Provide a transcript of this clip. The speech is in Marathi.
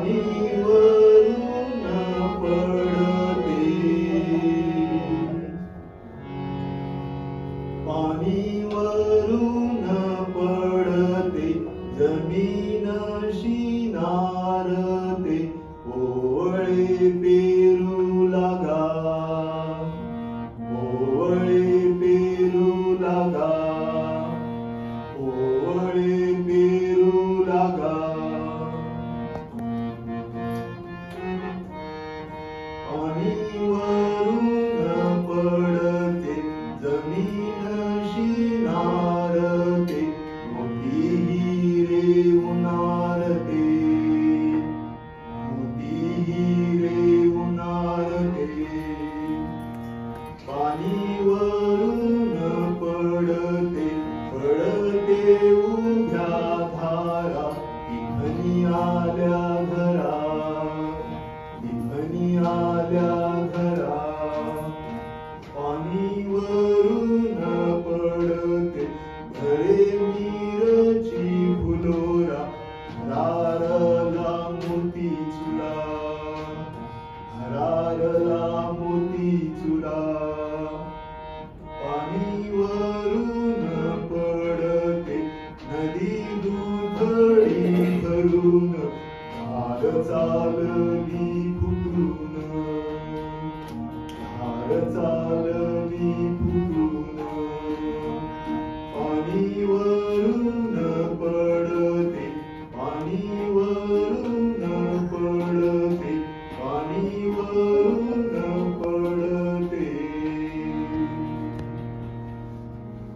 वरून पडते, पाणी वरून पडते, जमीनशी नारते, ओवळे पेरू लागा, ओवळे पेरू लागा, ओवळे पेरू लागा. पाणी वरून पडते, जमीनशी नारते, मोठी हिरे उनारते, मोठी हिरे उनारते. पाणी वरून पडते, पडते उभ्या धारा, तिथनी आल्या घरा, तिथनी आल्या घरा. पाणी वरून पडते, घरे मिरची फुलोरा, हरारला मोती चुला, हरारला मोती चुला. पाणी वरून पडते, नदी दुथडी भरून, धार चालली फुटून, धार चालली फुटून. पाणी